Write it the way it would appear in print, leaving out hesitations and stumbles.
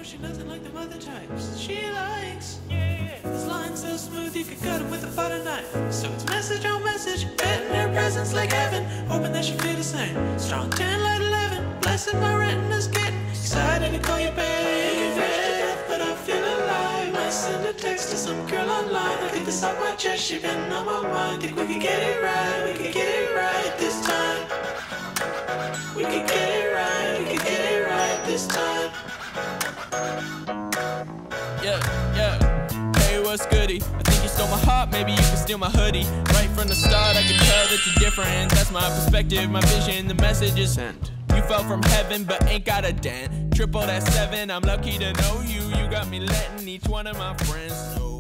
she nothing like them other types. She likes, this line so smooth you could cut him with a butter knife. So it's message on message, betting her presence like heaven, hoping that she feel the same. Strong 10, light 11, blessing my retina's getting excited to call you babe. Fresh to death, but I feel alive. Might send a text to some girl online. I get this off my chest, she been on my mind. Think we could get it right, we could get it right this time. We could get it right, we could get it right this time. Hey, what's goody? I think you stole my heart, maybe you can steal my hoodie. Right from the start, I could tell that you're different. That's my perspective, my vision, the message is sent. You fell from heaven, but ain't got a dent. Triple that 7, I'm lucky to know you. You got me letting each one of my friends know.